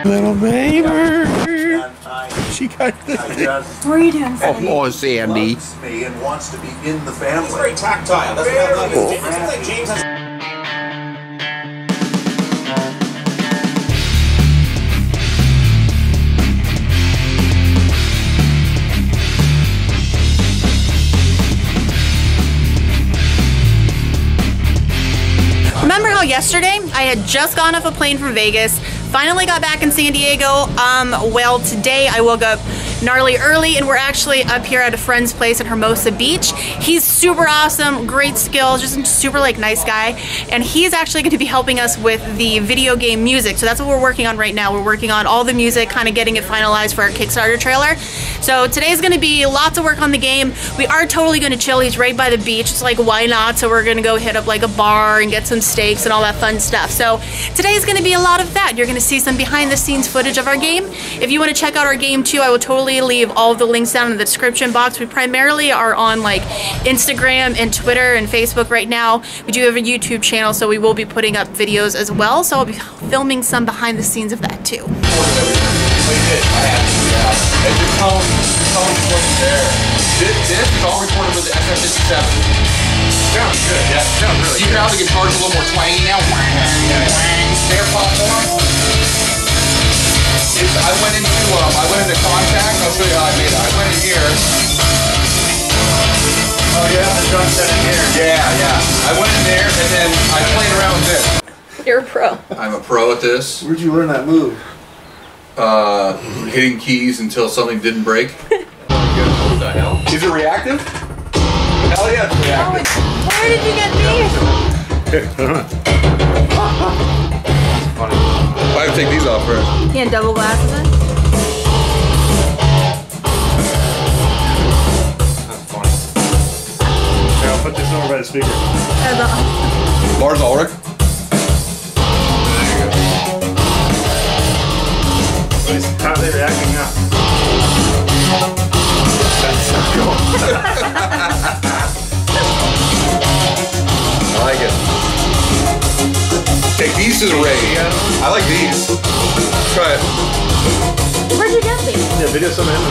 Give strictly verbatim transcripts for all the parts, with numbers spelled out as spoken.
Little baby. She got the What are you doing, Sandy? Oh, Sandy. Loves me and wants to be in the family. He's very tactile. Doesn't have like his James. It's like James has. Remember how yesterday I had just gone off a plane from Vegas, finally got back in San Diego? Um, well, today I woke up gnarly early and we're actually up here at a friend's place in Hermosa Beach. He's super awesome, great skills, just a super like nice guy, and he's actually going to be helping us with the video game music. So that's what we're working on right now. We're working on all the music, kind of getting it finalized for our Kickstarter trailer. So today's going to be lots of work on the game. We are totally going to chill. He's right by the beach. It's like, why not? So we're going to go hit up like a bar and get some steaks and all that fun stuff. So today's going to be a lot of that. You're going to see some behind the scenes footage of our game. If you want to check out our game too, I will totally leave all of the links down in the description box. We primarily are on like Instagram and Twitter and Facebook right now. We do have a YouTube channel, so we will be putting up videos as well. So I'll be filming some behind the scenes of that too. And your tone, your tone wasn't there. This, this is all recorded with the S M fifty-seven. Sounds good, yeah. Sounds really See good. How the guitar's a little more twangy now? Yeah. Snare platform. It's, I went into, um, I went into Contact. I'll show you how I made it. I went in here. Oh yeah, the drum set in here. Yeah, yeah. I went in there and then I played around with this. You're a pro. I'm a pro at this. Where'd you learn that move? Uh, hitting keys until something didn't break. What the hell? Is it reactive? Hell yeah, it's reactive. Oh, where did you get these? Funny. I have to take these off first. Yeah, double glasses in. That's funny. Here, I'll put this over by the speaker. That's awesome. Lars Ulrich. How are they reacting now? That's so cool. I like it. Take these to the rave. I like these. Try it. Where'd you get these? Yeah, video some in.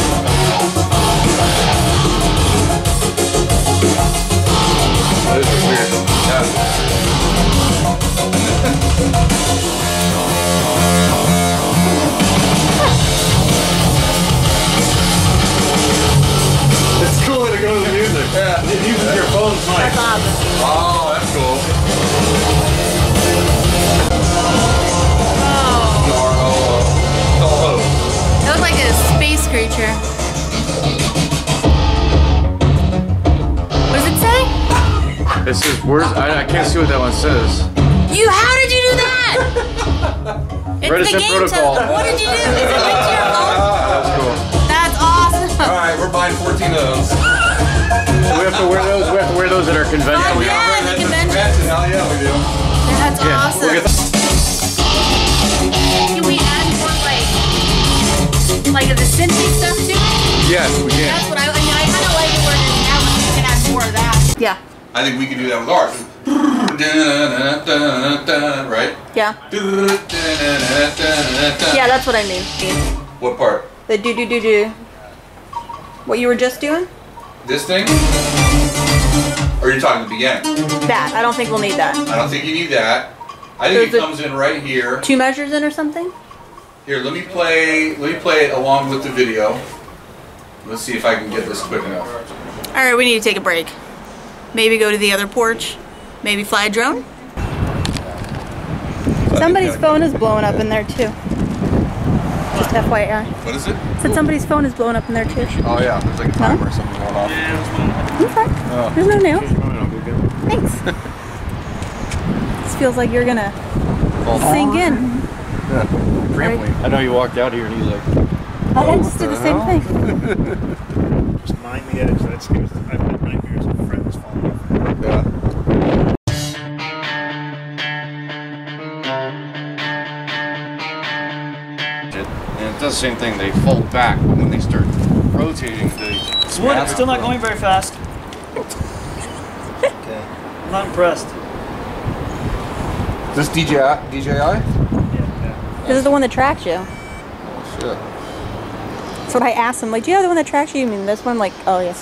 Oh, this is weird. Yeah. It's cool way to go with the music. Yeah. It uses your phone's mic. That's awesome. Oh, that's cool. Oh. Oh, oh. That looks like a space creature. What does it say? It says words. I, I can't see what that one says. You, how did you do that? It's Redison the game protocol. test. What did you do? Is it linked to your phone? That's cool. That's awesome. Alright, we're buying fourteen of those. So we have to wear those. We have to wear those at our convention. Oh, yeah, the convention. Hell yeah, we do. That's Yeah, awesome. we'll get Can we add more like, like the synthy stuff to it? Yes, we can. That's what I, I mean, I kind of like it where it is now, but we can add more of that. Yeah. I think we can do that with ours. Right? Yeah. Yeah, that's what I mean. What part? The do do do do. What you were just doing? This thing? Or are you talking the beginning? That. I don't think we'll need that. I don't think you need that. I think So it comes in right here. Two measures in or something? Here, let me play. Let me play it along with the video. Let's see if I can get this quick enough. All right, we need to take a break. Maybe go to the other porch. Maybe fly a drone. Somebody's phone is blowing up in there too. Just F Y I. What is it? Said somebody's phone is blowing up in there too. Oh yeah, there's like a timer or something going off. I'm fine. Oh. There's no nails. Thanks. This feels like you're gonna sink in. Yeah. Trampoline. I know you walked out here and he's like, I just did the same thing. Just mind the edge. That scares. I've had nightmares of friends falling off. Yeah. and it does the same thing. They fold back when they start rotating. They What? It's still not going very fast. Okay. I'm not impressed. This D J I? D J I? Yeah, yeah. This is the one that tracks you. Oh, shit. That's what I asked him. Like, do you have the one that tracks you? You mean this one? Like, oh, yes.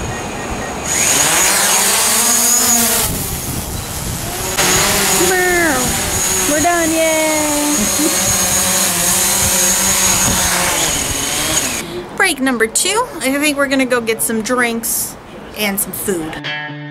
We're done, yay! Break number two. I think we're gonna go get some drinks and some food.